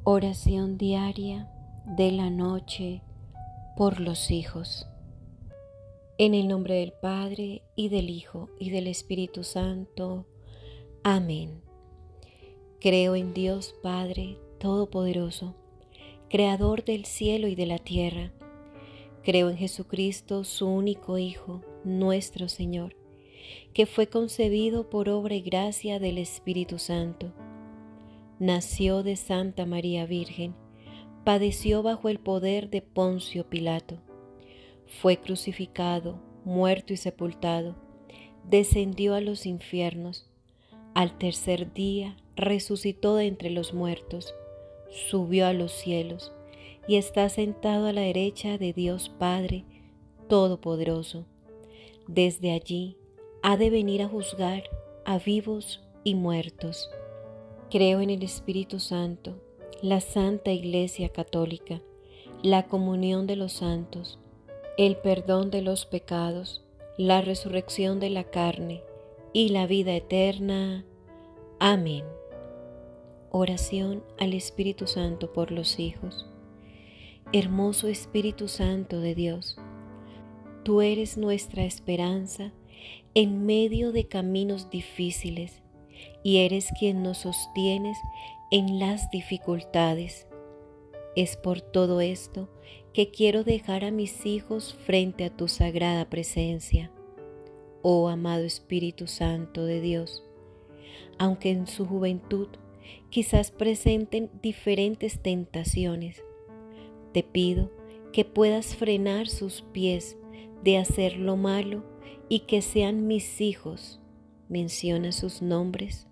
Oración diaria de la noche por los hijos. En el nombre del Padre, y del Hijo, y del Espíritu Santo. Amén. Creo en Dios Padre Todopoderoso, Creador del cielo y de la tierra. Creo en Jesucristo, su único Hijo, nuestro Señor, que fue concebido por obra y gracia del Espíritu Santo. Nació de Santa María Virgen, padeció bajo el poder de Poncio Pilato, fue crucificado, muerto y sepultado, descendió a los infiernos, al tercer día resucitó de entre los muertos, subió a los cielos y está sentado a la derecha de Dios Padre Todopoderoso. Desde allí ha de venir a juzgar a vivos y muertos. Creo en el Espíritu Santo, la Santa Iglesia Católica, la comunión de los santos, el perdón de los pecados, la resurrección de la carne y la vida eterna. Amén. Oración al Espíritu Santo por los hijos. Hermoso Espíritu Santo de Dios, tú eres nuestra esperanza en medio de caminos difíciles, y eres quien nos sostienes en las dificultades. Es por todo esto que quiero dejar a mis hijos frente a tu sagrada presencia. Oh amado Espíritu Santo de Dios, aunque en su juventud quizás presenten diferentes tentaciones, te pido que puedas frenar sus pies de hacer lo malo y que sean mis hijos. Menciona sus nombres.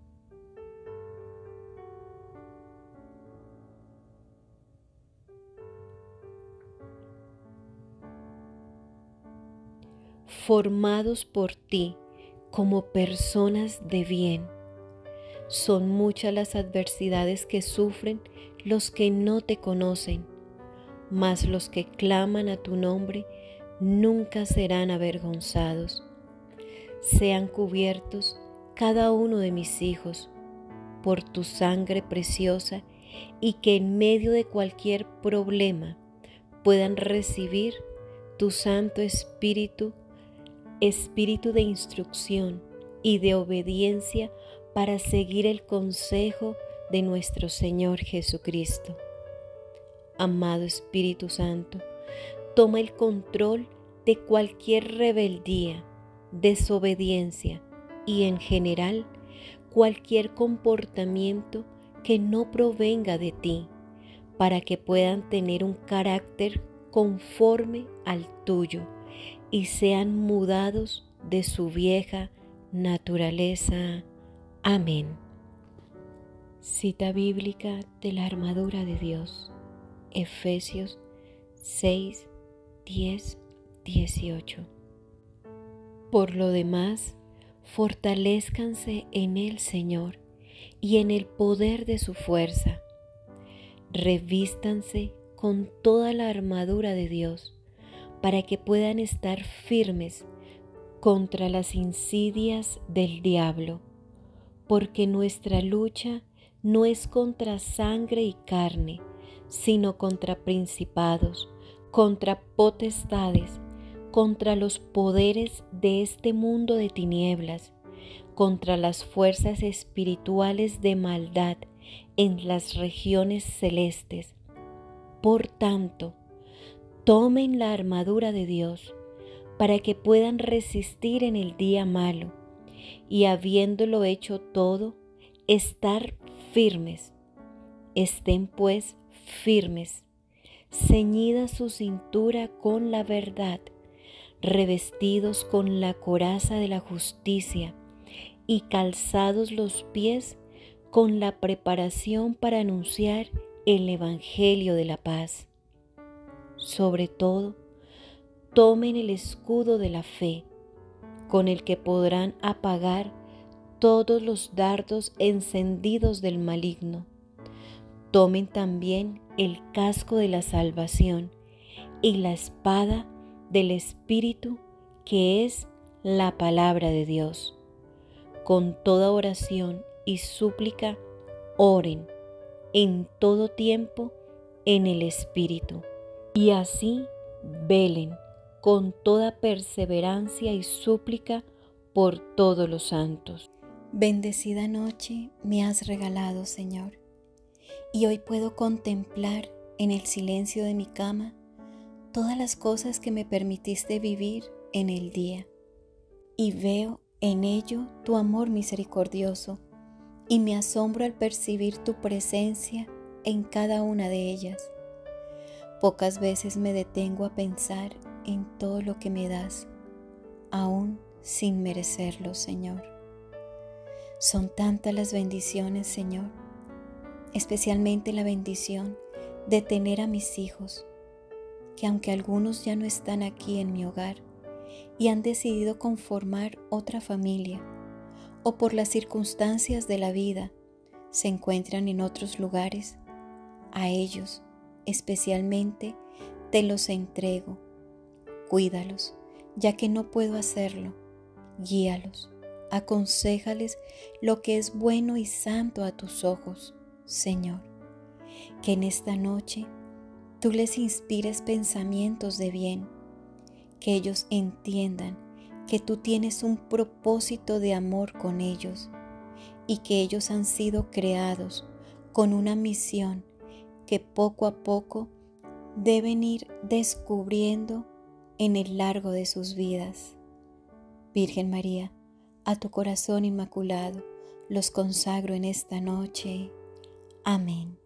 Formados por ti como personas de bien. Son muchas las adversidades que sufren los que no te conocen, mas los que claman a tu nombre nunca serán avergonzados. Sean cubiertos cada uno de mis hijos por tu sangre preciosa, y que en medio de cualquier problema puedan recibir tu Santo Espíritu, Espíritu de instrucción y de obediencia para seguir el consejo de nuestro Señor Jesucristo. Amado Espíritu Santo, toma el control de cualquier rebeldía, desobediencia y en general cualquier comportamiento que no provenga de ti, para que puedan tener un carácter conforme al tuyo y sean mudados de su vieja naturaleza. Amén. Cita bíblica de la armadura de Dios, Efesios 6, 10, 18. Por lo demás, fortalézcanse en el Señor y en el poder de su fuerza. Revístanse con toda la armadura de Dios, para que puedan estar firmes contra las insidias del diablo, porque nuestra lucha no es contra sangre y carne, sino contra principados, contra potestades, contra los poderes de este mundo de tinieblas, contra las fuerzas espirituales de maldad en las regiones celestes. Por tanto, tomen la armadura de Dios para que puedan resistir en el día malo y, habiéndolo hecho todo, estar firmes. Estén pues firmes, ceñida su cintura con la verdad, revestidos con la coraza de la justicia y calzados los pies con la preparación para anunciar el Evangelio de la paz. Sobre todo, tomen el escudo de la fe, con el que podrán apagar todos los dardos encendidos del maligno. Tomen también el casco de la salvación y la espada del Espíritu, que es la palabra de Dios. Con toda oración y súplica, oren en todo tiempo en el Espíritu, y así velen con toda perseverancia y súplica por todos los santos. Bendecida noche me has regalado, Señor, y hoy puedo contemplar en el silencio de mi cama todas las cosas que me permitiste vivir en el día, y veo en ello tu amor misericordioso, y me asombro al percibir tu presencia en cada una de ellas. Pocas veces me detengo a pensar en todo lo que me das, aún sin merecerlo, Señor. Son tantas las bendiciones, Señor, especialmente la bendición de tener a mis hijos, que aunque algunos ya no están aquí en mi hogar y han decidido conformar otra familia, o por las circunstancias de la vida se encuentran en otros lugares, a ellos especialmente te los entrego. Cuídalos, ya que no puedo hacerlo. Guíalos, aconséjales lo que es bueno y santo a tus ojos, Señor. Que en esta noche tú les inspires pensamientos de bien, que ellos entiendan que tú tienes un propósito de amor con ellos y que ellos han sido creados con una misión que poco a poco deben ir descubriendo en el largo de sus vidas. Virgen María, a tu corazón inmaculado los consagro en esta noche. Amén.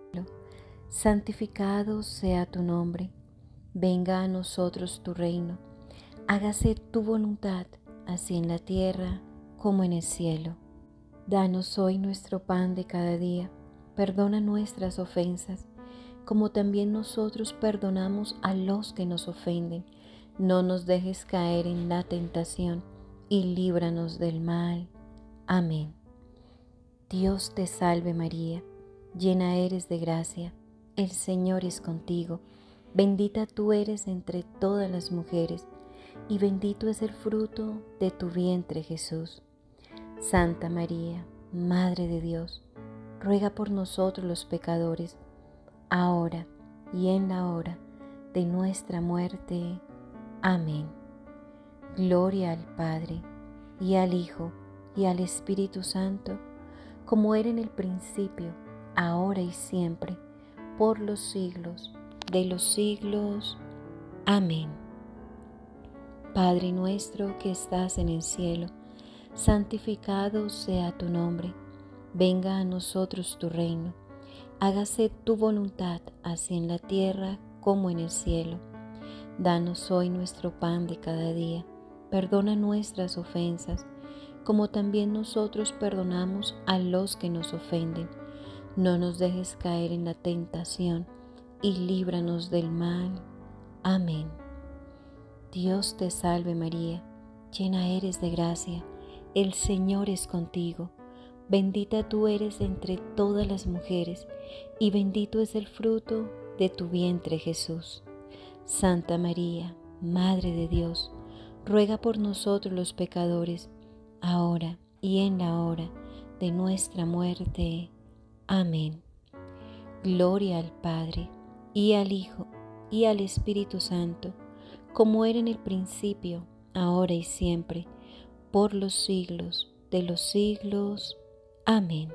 Santificado sea tu nombre, venga a nosotros tu reino, hágase tu voluntad, así en la tierra como en el cielo. Danos hoy nuestro pan de cada día, perdona nuestras ofensas, como también nosotros perdonamos a los que nos ofenden. No nos dejes caer en la tentación, y líbranos del mal. Amén. Dios te salve María, llena eres de gracia, el Señor es contigo, bendita tú eres entre todas las mujeres, y bendito es el fruto de tu vientre Jesús. Santa María, Madre de Dios, ruega por nosotros los pecadores, ahora y en la hora de nuestra muerte. Amén. Gloria al Padre, y al Hijo, y al Espíritu Santo, como era en el principio, ahora y siempre, por los siglos de los siglos. Amén. Padre nuestro que estás en el cielo, santificado sea tu nombre. Venga a nosotros tu reino. Hágase tu voluntad, así en la tierra como en el cielo. Danos hoy nuestro pan de cada día. Perdona nuestras ofensas, como también nosotros perdonamos a los que nos ofenden. No nos dejes caer en la tentación, y líbranos del mal. Amén. Dios te salve María, llena eres de gracia, el Señor es contigo. Bendita tú eres entre todas las mujeres, y bendito es el fruto de tu vientre Jesús. Santa María, Madre de Dios, ruega por nosotros los pecadores, ahora y en la hora de nuestra muerte. Amén. Gloria al Padre, y al Hijo, y al Espíritu Santo, como era en el principio, ahora y siempre, por los siglos de los siglos. Amén.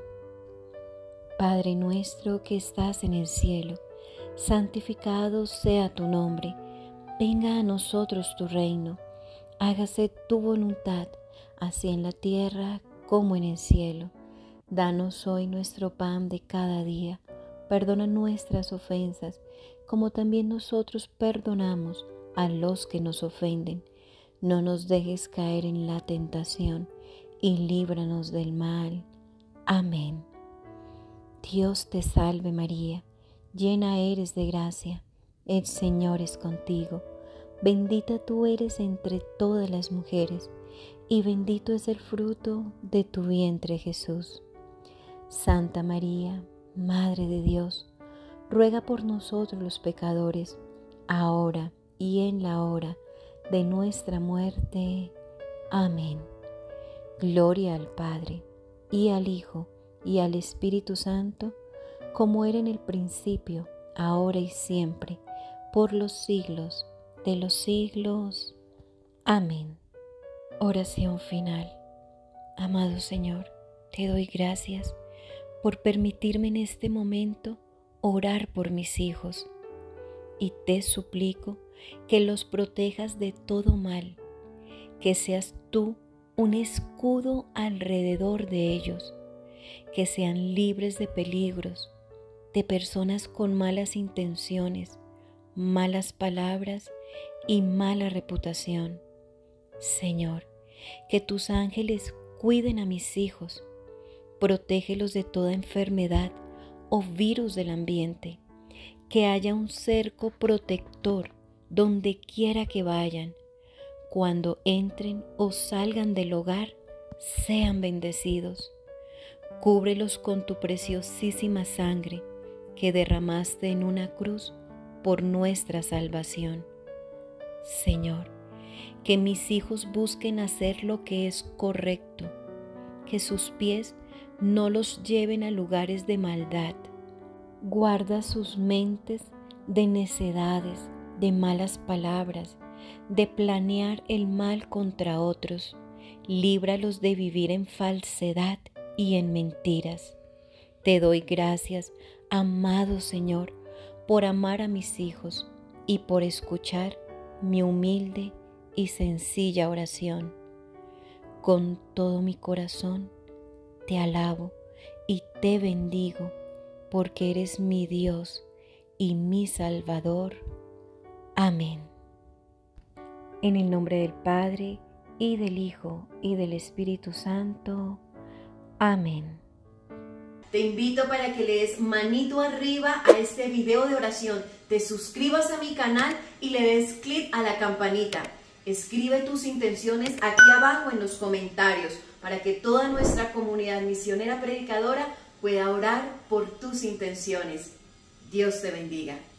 Padre nuestro que estás en el cielo, santificado sea tu nombre. Venga a nosotros tu reino. Hágase tu voluntad, así en la tierra como en el cielo. Danos hoy nuestro pan de cada día. Perdona nuestras ofensas, como también nosotros perdonamos a los que nos ofenden. No nos dejes caer en la tentación, y líbranos del mal. Amén. Dios te salve María, llena eres de gracia, el Señor es contigo. Bendita tú eres entre todas las mujeres, y bendito es el fruto de tu vientre Jesús. Santa María, Madre de Dios, ruega por nosotros los pecadores, ahora y en la hora de nuestra muerte. Amén. Gloria al Padre, y al Hijo, y al Espíritu Santo, como era en el principio, ahora y siempre, por los siglos de los siglos. Amén. Oración final. Amado Señor, te doy gracias por permitirme en este momento orar por mis hijos, y te suplico que los protejas de todo mal, que seas tú un escudo alrededor de ellos, que sean libres de peligros, de personas con malas intenciones, malas palabras y mala reputación. Señor, que tus ángeles cuiden a mis hijos, protégelos de toda enfermedad o virus del ambiente, que haya un cerco protector donde quiera que vayan. Cuando entren o salgan del hogar, sean bendecidos. Cúbrelos con tu preciosísima sangre que derramaste en una cruz por nuestra salvación. Señor, que mis hijos busquen hacer lo que es correcto, que sus pies no los lleven a lugares de maldad. Guarda sus mentes de necedades, de malas palabras, de planear el mal contra otros. Líbralos de vivir en falsedad y en mentiras. Te doy gracias, amado Señor, por amar a mis hijos y por escuchar mi humilde y sencilla oración. Con todo mi corazón te alabo y te bendigo, porque eres mi Dios y mi Salvador. Amén. En el nombre del Padre, y del Hijo, y del Espíritu Santo. Amén. Te invito para que le des manito arriba a este video de oración, te suscribas a mi canal y le des clic a la campanita. Escribe tus intenciones aquí abajo en los comentarios para que toda nuestra comunidad misionera predicadora pueda orar por tus intenciones. Dios te bendiga.